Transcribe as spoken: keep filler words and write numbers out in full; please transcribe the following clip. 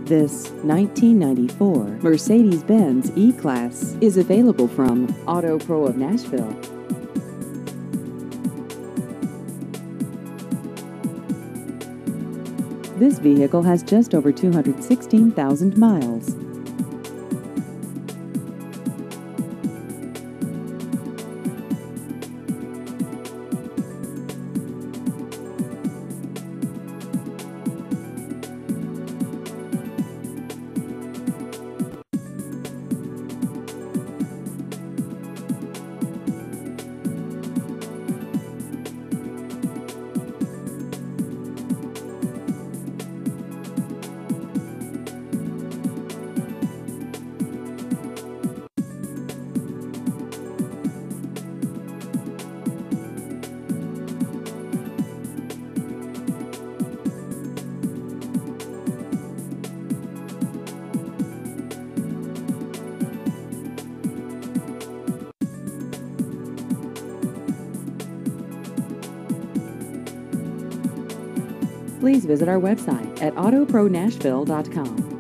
This nineteen ninety-four Mercedes-Benz E-Class is available from Autopro of Nashville. This vehicle has just over two hundred sixteen thousand miles. Please visit our website at autopro nashville dot com.